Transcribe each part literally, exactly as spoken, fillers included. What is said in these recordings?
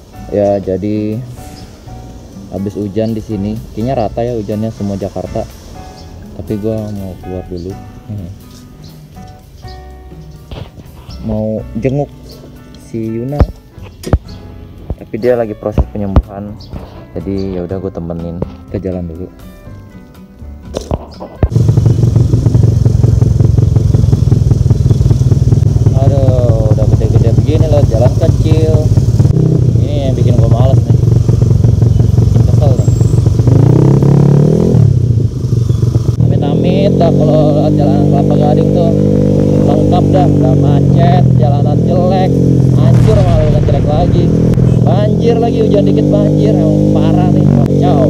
Ya jadi habis hujan di sini, kayaknya rata ya hujannya semua Jakarta. Tapi gua mau keluar dulu. Hmm. Mau jenguk si Yuna. Tapi dia lagi proses penyembuhan. Jadi ya udah gue temenin, ke jalan dulu. Aduh, udah gede-gede begini loh, jalan kecil. Ini yang bikin gue males nih. Kesel nih. Amit-amit dah kalau jalan Kelapa Gading tuh lengkap dah, udah macet, jalanan jelek, hancur malah udah jelek lagi. Banjir lagi, hujan dikit banjir, emang parah nih, kacau.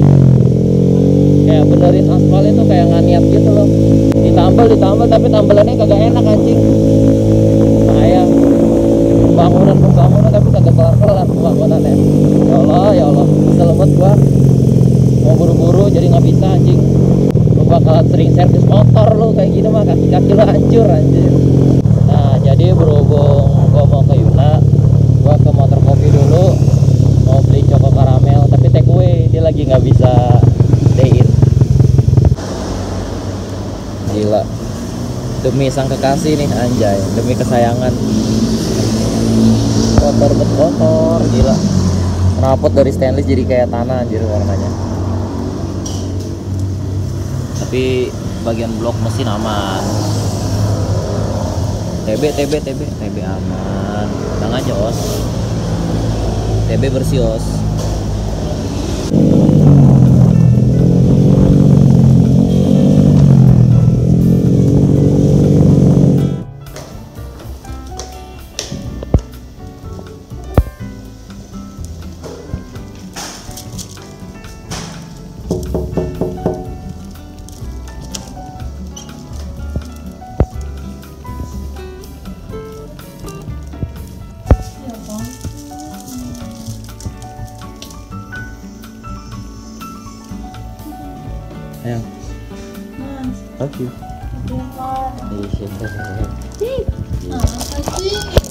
Kayak benerin aspal itu kayak nggak niat gitu loh. Ditambal, ditambal tapi tambalannya kagak enak anjing. Sayang. Pembangunan, pembangunan tapi kagak kelar-kelar pembangunannya. Ya Allah, ya Allah, kesel banget gua. Mau buru-buru jadi nggak bisa anjing. Lu bakalan sering servis motor lu kayak gini mah, kaki-kaki lu hancur anjir. Nah, jadi berhubung gua mau ke Yuna, gua ke Motor Kopi dulu mau beli Choco Caramel tapi take away, dia lagi nggak bisa stay in. Gila, demi sang kekasih nih anjay, demi kesayangan. Kotor bet kotor, gila. Knalpot dari stainless jadi kayak tanah anjir warnanya. Tapi bagian blok mesin aman. T B, T B, T B, T B aman. Tenang aja os. T B bersih os. Ayo. Thank you. Terima kasih. Iya. Apa sih?